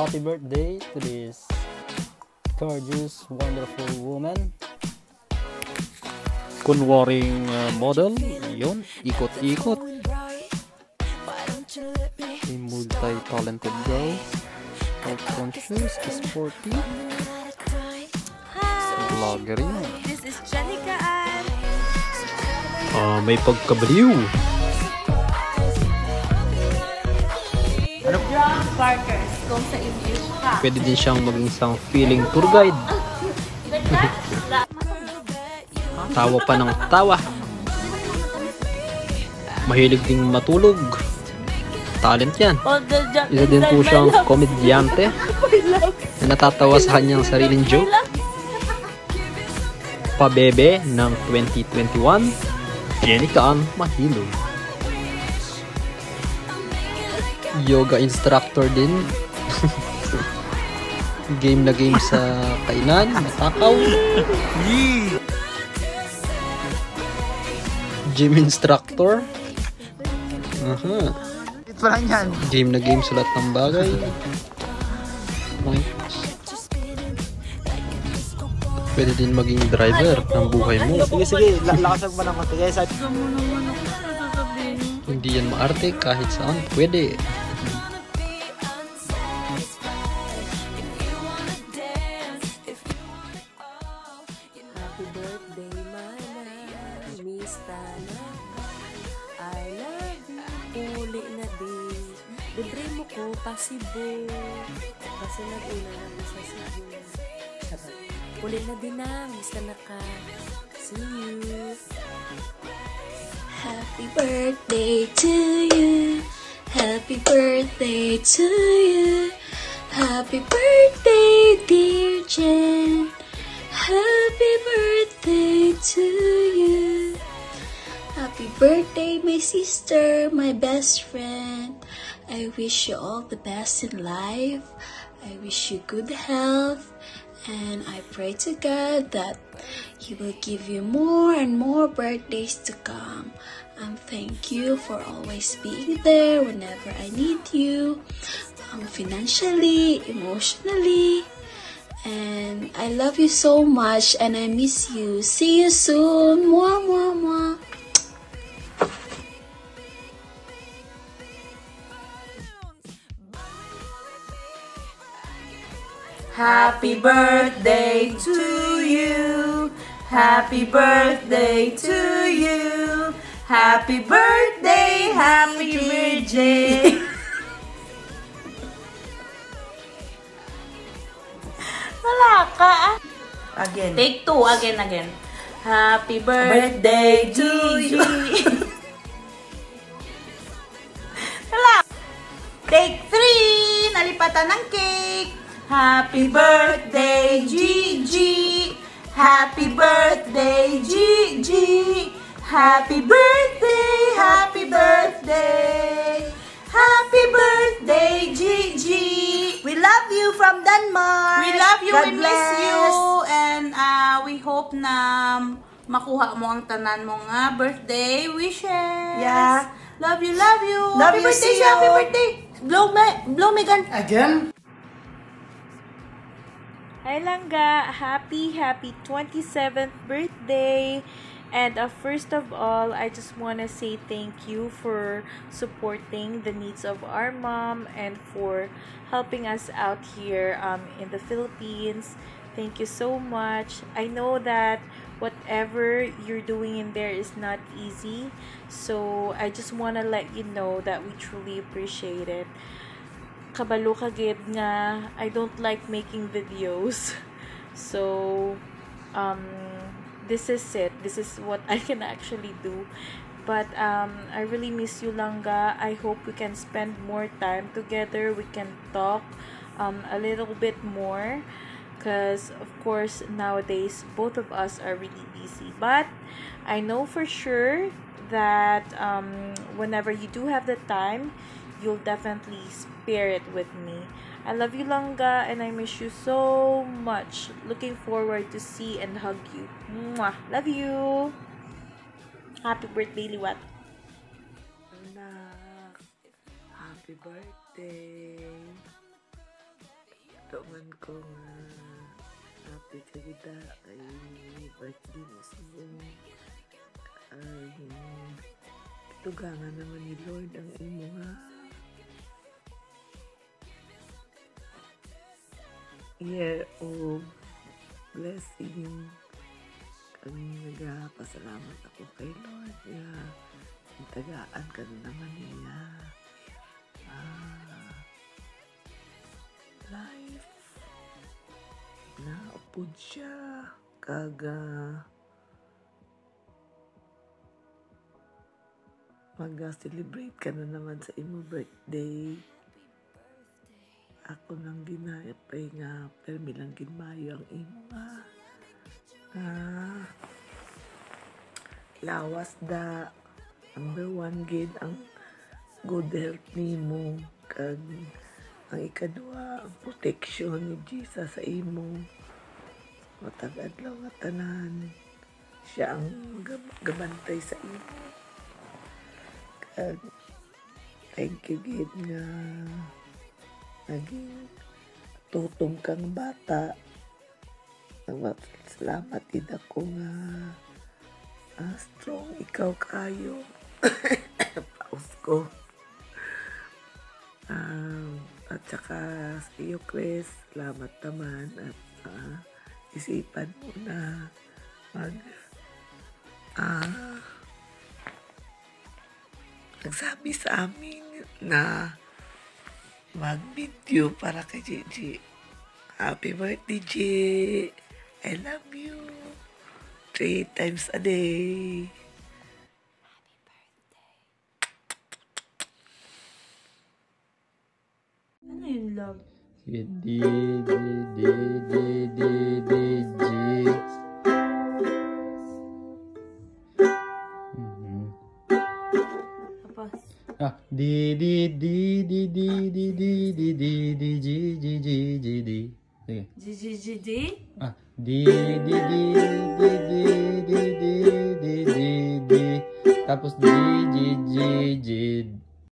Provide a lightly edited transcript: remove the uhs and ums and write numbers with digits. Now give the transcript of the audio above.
happy birthday to this gorgeous, wonderful woman. Kunwaring model, yun, ikot-ikot. A multi-talented girl, health conscious, sporty. Vlogger yun. This is Janica Ann. May pagkabaliw. John Parkers, kung sa English ka. Pwede din siyang maging isang feeling tour guide. Tawa pa ng tawa. Mahilig ding matulog. Talent yan. Isa din po siyang komedyante na natatawa sa kanyang sariling joke. Pabebe ng 2021, Janica Ann Mahilog. Yoga instructor din. Game na game sa kainan, matakaw. Gym instructor. Ito lang yan. Game na game sa lahat ng bagay. Pwede din maging driver ng buhay mo. Sige, lakasan mo ng konti. Hindi yan maarte kahit saan. Pwede. Happy birthday, Mana. Miss Tanaka. I love you. Uli na din. Libre mo ko pa Cebu. Kasi nag-una namin sa Cebu. Uli na din na, Miss Tanaka. See you. Happy birthday to you. Happy birthday to you. Happy birthday, dear Jen. Happy birthday to you. Happy birthday, my sister, my best friend. I wish you all the best in life. I wish you good health. And I pray to God that He will give you more and more birthdays to come. And thank you for always being there whenever I need you, financially, emotionally. And I love you so much and I miss you. See you soon. Mwah, mwah, mwah. Happy birthday to you. Happy birthday to you. Happy birthday, happy birthday. Wala ka. Again. Take two, again. Happy birthday to you. Wala. Take three. Nalipatan ng cake. Happy birthday, Gigi. Happy birthday, Gigi. Happy birthday, happy birthday. Happy birthday, Gigi. We love you from Denmark. We love you, God we miss bless. you. And we hope na makuha mo ang tanan mo nga birthday wishes. Yeah. Love you, love you. Love happy you, birthday, see happy you. birthday. Blow me gun. Again? Hi Langga, happy 27th birthday. And first of all, I just want to say thank you for supporting the needs of our mom and for helping us out here in the Philippines. Thank you so much. I know that whatever you're doing in there is not easy. So I just want to let you know that we truly appreciate it. Kabalo kagid nga I don't like making videos. So this is it. This is what I can actually do. But I really miss you, Langga. I hope we can spend more time together. We can talk a little bit more. Because, of course, nowadays, both of us are really busy. But I know for sure that whenever you do have the time, you'll definitely spare it with me. I love you, Langga, and I miss you so much. Looking forward to see and hug you. Mwah! Love you! Happy birthday, Liwat! Anak, happy birthday. ko nga happy ka kita kay birthday mo subong. Tugangan naman ni Lord ang imo nga year of blessing. Kang nagpasalamat ako kay Lord nga tagaan ka na naman niya life na upod siya kaga mag-celebrate ka na naman sa imo birthday. Ako nang ginayapay nga permi lang ginmayo ang imo nga lawas da number 1 gid ang good health nimo kag ang ikaduha ang protection ni Jesus sa imo matag-adlaw nga tanan siya ang gabantay sa imo kag thank you gid nga naging tutong kang bata. Salamat din ako nga strong ikaw kayo. Paus ko. At saka sa iyo, Chris, salamat naman at isipan mo na nagsabi sa amin na mag-video para kay Gigi. Happy birthday, Gigi! I love you 3 times a day. Happy birthday. Ano yung love? Di. Tapos? Sige. GGGD? Tapos di.